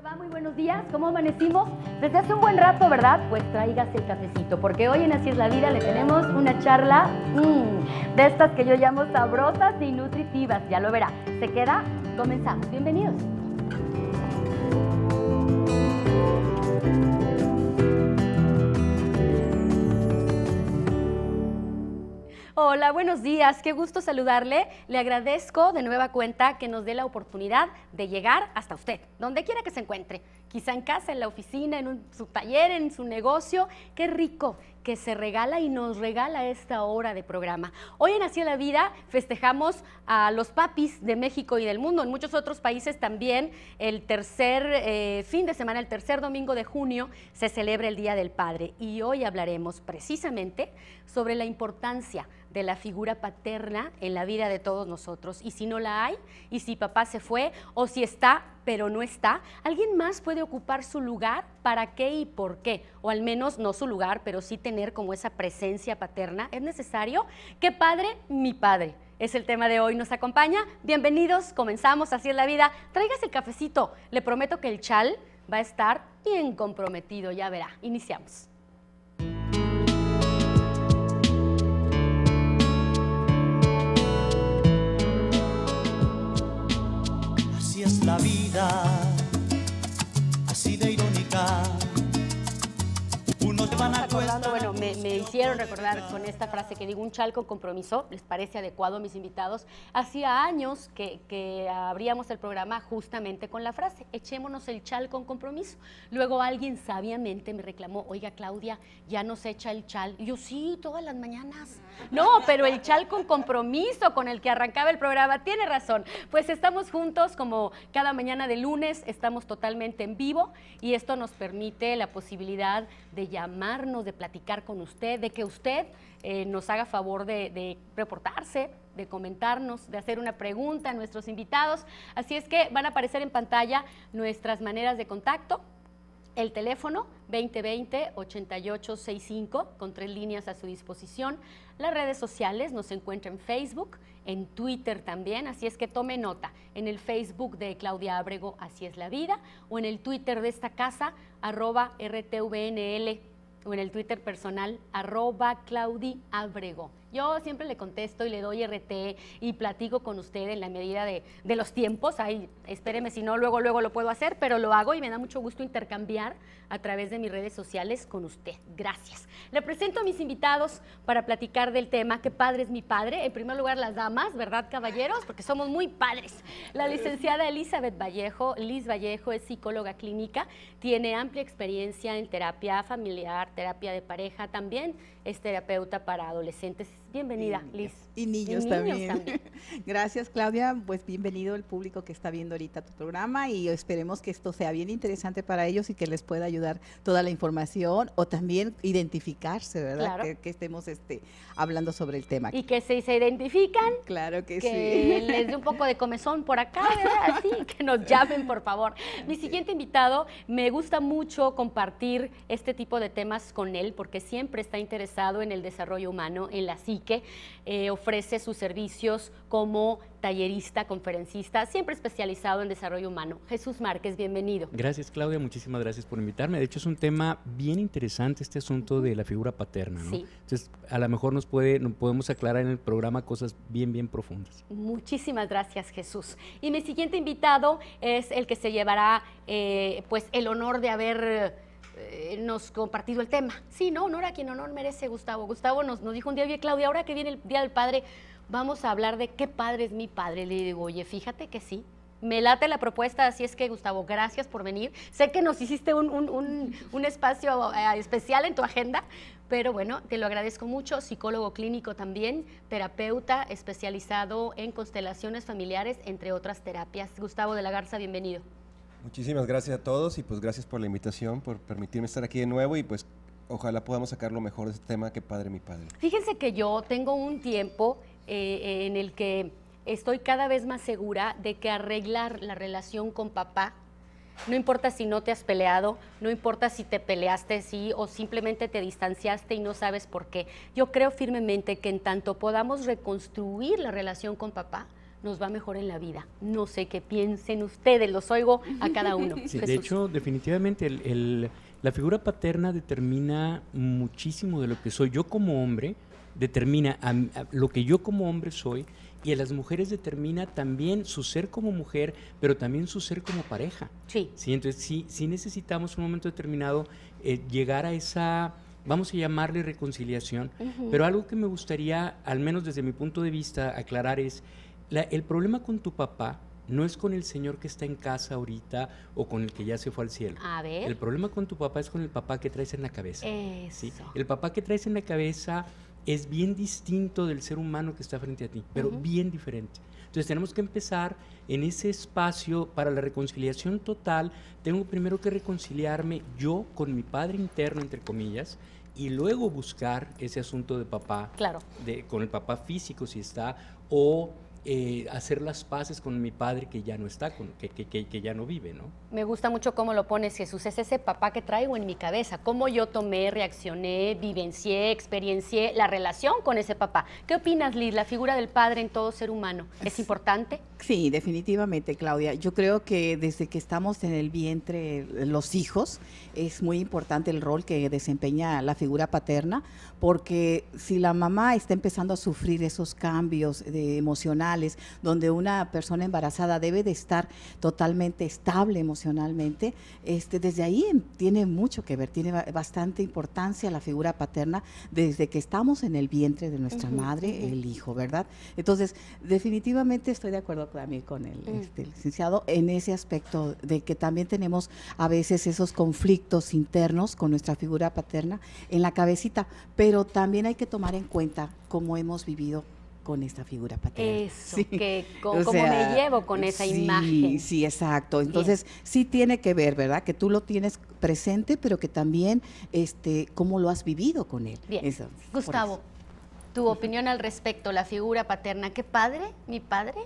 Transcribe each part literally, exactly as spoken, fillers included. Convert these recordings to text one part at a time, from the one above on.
va? Muy buenos días, ¿cómo amanecimos? Desde hace un buen rato, ¿verdad? Pues tráigase el cafecito, porque hoy en Así es la Vida le tenemos una charla mmm, de estas que yo llamo sabrosas y nutritivas, ya lo verá. ¿Se queda? Comenzamos, bienvenidos. Hola, buenos días, qué gusto saludarle. Le agradezco de nueva cuenta que nos dé la oportunidad de llegar hasta usted, donde quiera que se encuentre. Quizá en casa, en la oficina, en un, su taller, en su negocio. Qué rico que se regala y nos regala esta hora de programa. Hoy en Así es la Vida festejamos a los papis de México y del mundo. En muchos otros países también el tercer eh, fin de semana, el tercer domingo de junio, se celebra el Día del Padre. Y hoy hablaremos precisamente sobre la importancia de la figura paterna en la vida de todos nosotros. Y si no la hay, y si papá se fue, o si está, pero no está, ¿alguien más puede ocupar su lugar? ¿Para qué y por qué? O al menos no su lugar, pero sí tener como esa presencia paterna. ¿Es necesario? ¿Qué padre? Mi padre. Es el tema de hoy, nos acompaña. Bienvenidos, comenzamos Así es la Vida. Tráigase el cafecito. Le prometo que el chal va a estar bien comprometido, ya verá. Iniciamos. Así es la vida, así de irónica. Unos van a Recordando, bueno, me, me hicieron recordar con esta frase que digo, un chal con compromiso. ¿Les parece adecuado a mis invitados? Hacía años que, que abríamos el programa justamente con la frase, echémonos el chal con compromiso. Luego alguien sabiamente me reclamó, oiga Claudia, ya no se echa el chal. Y yo, sí, todas las mañanas. No, pero el chal con compromiso con el que arrancaba el programa, tiene razón. Pues estamos juntos como cada mañana de lunes, estamos totalmente en vivo y esto nos permite la posibilidad de llamarnos, de platicar con usted, de que usted eh, nos haga favor de, de reportarse, de comentarnos, de hacer una pregunta a nuestros invitados. Así es que van a aparecer en pantalla nuestras maneras de contacto. El teléfono veinte veinte, ochenta y ocho sesenta y cinco con tres líneas a su disposición. Las redes sociales nos encuentran en Facebook, en Twitter también, así es que tome nota. En el Facebook de Claudia Ábrego, Así es la Vida, o en el Twitter de esta casa, arroba R T V N L, o en el Twitter personal, arroba Claudi Ábrego. Yo siempre le contesto y le doy R T y platico con usted en la medida de, de los tiempos. Ay, espéreme, si no, luego, luego lo puedo hacer, pero lo hago y me da mucho gusto intercambiar a través de mis redes sociales con usted. Gracias. Le presento a mis invitados para platicar del tema ¿Qué padre es mi padre? En primer lugar, las damas, ¿verdad, caballeros? Porque somos muy padres. La licenciada Elizabeth Vallejo, Liz Vallejo, es psicóloga clínica, tiene amplia experiencia en terapia familiar, terapia de pareja, también es terapeuta para adolescentes. Bienvenida, Liz. Y niños, y niños también. también. Gracias, Claudia. Pues bienvenido el público que está viendo ahorita tu programa y esperemos que esto sea bien interesante para ellos y que les pueda ayudar toda la información o también identificarse, ¿verdad? Claro. Que, que estemos este, hablando sobre el tema. Y que si se identifican, claro que, que sí. les dé un poco de comezón por acá, ¿verdad? Así que nos llamen, por favor. Mi siguiente invitado, me gusta mucho compartir este tipo de temas con él porque siempre está interesado en el desarrollo humano, en la psique. Que eh, ofrece sus servicios como tallerista, conferencista, siempre especializado en desarrollo humano. Jesús Márquez, bienvenido. Gracias, Claudia, muchísimas gracias por invitarme. De hecho, es un tema bien interesante este asunto de la figura paterna, ¿no? Sí. Entonces, a lo mejor nos, puede, nos podemos aclarar en el programa cosas bien, bien profundas. Muchísimas gracias, Jesús. Y mi siguiente invitado es el que se llevará eh, pues el honor de haber Eh, nos compartido el tema. Sí, no, honor a quien honor merece, Gustavo. Gustavo nos, nos dijo un día, oye, Claudia, ahora que viene el Día del Padre, vamos a hablar de qué padre es mi padre. Le digo, oye, fíjate que sí, me late la propuesta, así es que, Gustavo, gracias por venir. Sé que nos hiciste un, un, un, un espacio eh, especial en tu agenda, pero bueno, te lo agradezco mucho. Psicólogo clínico también, terapeuta especializado en constelaciones familiares, entre otras terapias. Gustavo de la Garza, bienvenido. Muchísimas gracias a todos y pues gracias por la invitación, por permitirme estar aquí de nuevo y pues ojalá podamos sacar lo mejor de este tema, Qué padre mi padre. Fíjense que yo tengo un tiempo eh, en el que estoy cada vez más segura de que arreglar la relación con papá, no importa si no te has peleado, no importa si te peleaste, sí, o simplemente te distanciaste y no sabes por qué. Yo creo firmemente que en tanto podamos reconstruir la relación con papá, nos va mejor en la vida. No sé qué piensen ustedes, los oigo a cada uno. Sí, de Jesús. hecho, definitivamente el, el, la figura paterna determina muchísimo de lo que soy. Yo como hombre determina a, a lo que yo como hombre soy, y a las mujeres determina también su ser como mujer, pero también su ser como pareja. Sí. Sí, entonces sí, sí necesitamos en un momento determinado eh, llegar a esa, vamos a llamarle reconciliación, uh-huh. pero algo que me gustaría, al menos desde mi punto de vista, aclarar es, la, el problema con tu papá no es con el señor que está en casa ahorita o con el que ya se fue al cielo. A ver. El problema con tu papá es con el papá que traes en la cabeza. Eso. ¿Sí? El papá que traes en la cabeza es bien distinto del ser humano que está frente a ti, pero uh-huh. bien diferente. Entonces tenemos que empezar en ese espacio para la reconciliación total. Tengo primero que reconciliarme yo con mi padre interno, entre comillas, y luego buscar ese asunto de papá, claro. de, con el papá físico si está, o eh, hacer las paces con mi padre que ya no está, con, que, que, que, que ya no vive, ¿no? Me gusta mucho cómo lo pones, Jesús, es ese papá que traigo en mi cabeza, cómo yo tomé, reaccioné, vivencié, experiencié la relación con ese papá. ¿Qué opinas, Liz, la figura del padre en todo ser humano? ¿Es importante? Sí, definitivamente, Claudia. Yo creo que desde que estamos en el vientre, los hijos, es muy importante el rol que desempeña la figura paterna, porque si la mamá está empezando a sufrir esos cambios de emocionales, donde una persona embarazada debe de estar totalmente estable emocionalmente, este, desde ahí tiene mucho que ver, tiene bastante importancia la figura paterna desde que estamos en el vientre de nuestra uh-huh, madre, uh-huh. el hijo, ¿verdad? Entonces, definitivamente estoy de acuerdo también con el, uh-huh. este, el licenciado en ese aspecto de que también tenemos a veces esos conflictos internos con nuestra figura paterna en la cabecita, pero también hay que tomar en cuenta cómo hemos vivido con esta figura paterna. Eso, sí. que cómo me llevo con esa sí, imagen. Sí, exacto. Entonces, Bien. sí tiene que ver, ¿verdad? Que tú lo tienes presente, pero que también, este, cómo lo has vivido con él. Bien. Eso, Gustavo, tu opinión al respecto, la figura paterna. ¿Qué padre, mi padre?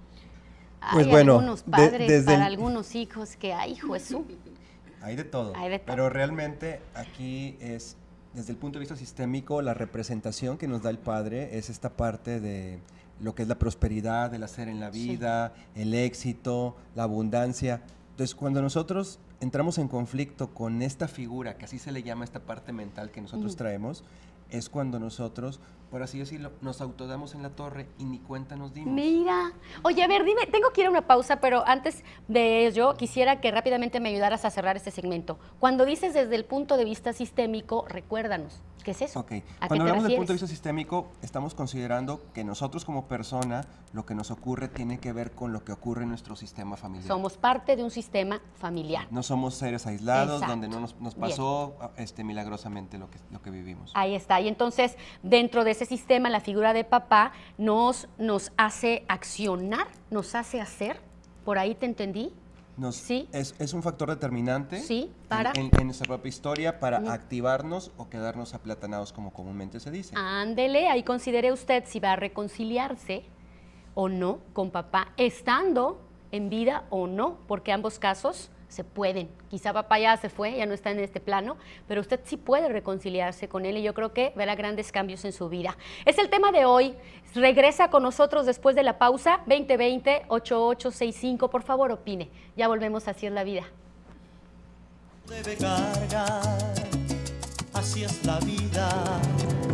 Pues hay bueno, algunos padres de, para el... algunos hijos que, ay, Jesús. Hay de todo. Hay de todo. Pero realmente aquí es, desde el punto de vista sistémico, la representación que nos da el padre es esta parte de lo que es la prosperidad, el hacer en la vida, sí. el éxito, la abundancia. Entonces, cuando nosotros entramos en conflicto con esta figura, que así se le llama esta parte mental que nosotros uh-huh. traemos, es cuando nosotros, por así decirlo, nos autodamos en la torre y ni cuenta nos dimos. Mira, oye, a ver, dime, tengo que ir a una pausa, pero antes de ello, quisiera que rápidamente me ayudaras a cerrar este segmento. Cuando dices desde el punto de vista sistémico, recuérdanos, ¿qué es eso? Ok, ¿A cuando qué te hablamos del refieres? punto de vista sistémico, estamos considerando que nosotros como persona, lo que nos ocurre tiene que ver con lo que ocurre en nuestro sistema familiar. Somos parte de un sistema familiar. No somos seres aislados, Exacto. donde no nos, nos pasó este, milagrosamente lo que, lo que vivimos. Ahí está. Y entonces, dentro de ese sistema, la figura de papá nos, nos hace accionar, nos hace hacer. ¿Por ahí te entendí? Nos, sí. Es, es un factor determinante sí, para. En, en, en nuestra propia historia para uh-huh. activarnos o quedarnos aplatanados, como comúnmente se dice. Ándele, ahí considere usted si va a reconciliarse o no con papá, estando en vida o no, porque ambos casos se pueden. Quizá papá ya se fue, ya no está en este plano, pero usted sí puede reconciliarse con él y yo creo que verá grandes cambios en su vida. Es el tema de hoy. Regresa con nosotros después de la pausa, veinte veinte, ochenta y ocho sesenta y cinco. Por favor, opine. Ya volvemos a Así es la Vida. Debe cargar, así es la vida.